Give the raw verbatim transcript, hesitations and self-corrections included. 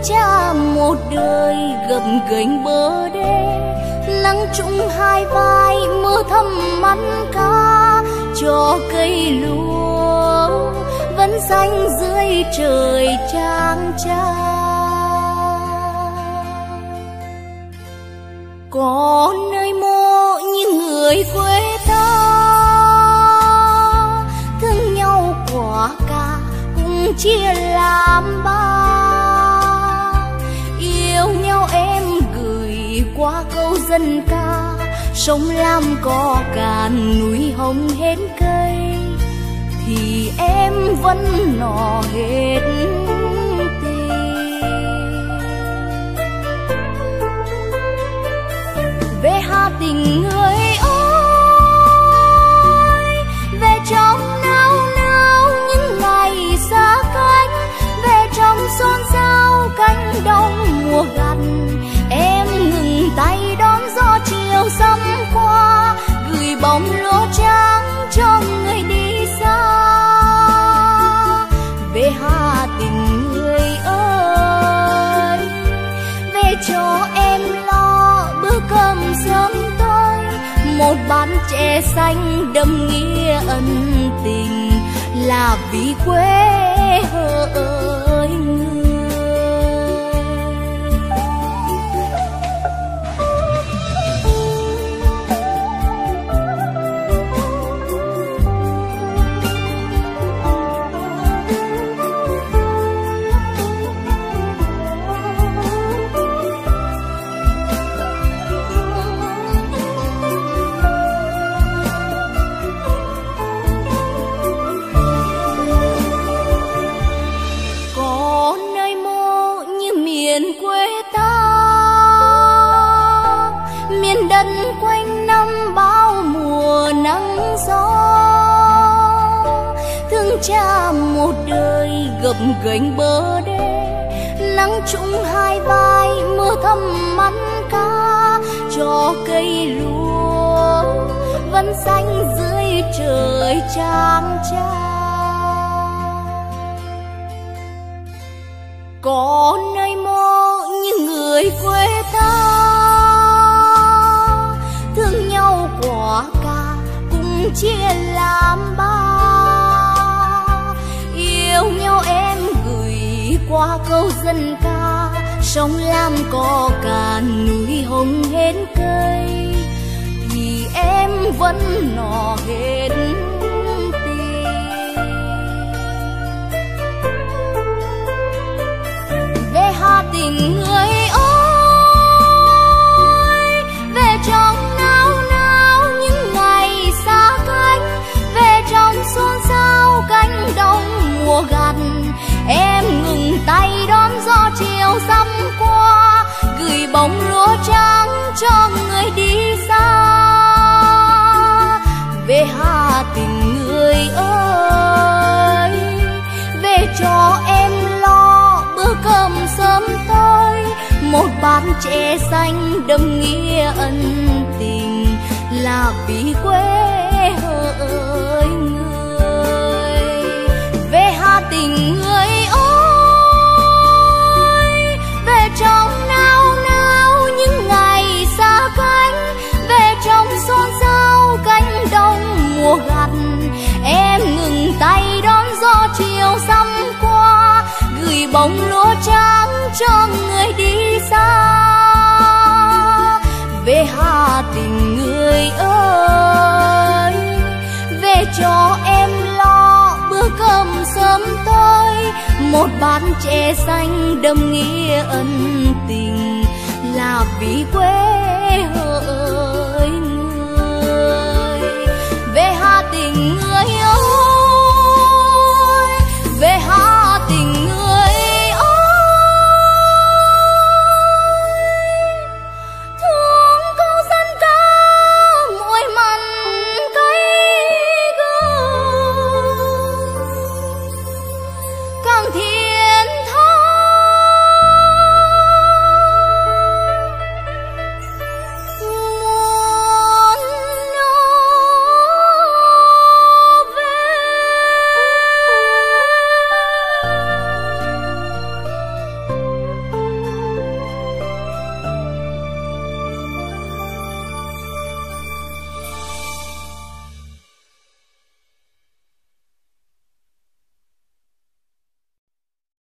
cha một đời gập ghềnh bờ đê, nắng trũng hai vai mưa thấm mắt cá, cho cây lúa vẫn xanh dưới trời trang trang. Có nơi mộ như người quê ta, thương nhau quả cả cũng chia làm ba, yêu nhau em gửi qua câu dân ca, sông lam có cạn núi hồng hết cây, thì em vẫn nọ hết tình. Về Hà Tình người ơi, về trong nao nao những ngày xa cách, về trong xôn xao cánh đồng mùa gặt, em ngừng tay đón gió chiều sắm qua, gửi bóng lúa trắng cho người đi xa. Về Hà Tình người ơi, về cho em lo bữa cơm sớm tối, một bát chè xanh đậm nghĩa ân tình, là vì quê hỡi người. Quanh năm bao mùa nắng gió, thương cha một đời gập ghềnh bờ đê, nắng trũng hai vai mưa thấm mắt cá, cho cây lúa vẫn xanh dưới trời trang trang. Có nơi mộ như người quê ta, thương nhau quả cả cũng chia làm ba, yêu nhau em gửi qua câu dân ca, sông lam có cạn núi hồng hết cây, thì em vẫn nọ hết tình. Về Hà Tình người ơi, về trong nao nao những ngày xa cách, về trong xôn xao cánh đồng mùa gặt, em ngừng tay đón gió chiều sắm qua, gửi bóng lúa trắng cho người đi xa. Về Hà Tình người ơi, về cho em lo bữa cơm sớm tối, một bát chè xanh đậm nghĩa ân tình, là vì quê hỡi người. Về Hà Tình người ơi, về trong nao nao những ngày xa cách, về trong xôn xao cánh đồng mùa gặt, em ngừng tay đón gió chiều sắm qua, gửi bóng lúa trắng cho người đi xa. Về Hà Tình người ơi, về cho em lo bữa cơm sớm tối, một bát chè xanh đậm nghĩa ân tình, là vì quê hỡi người. Về Hà Tình người ơi,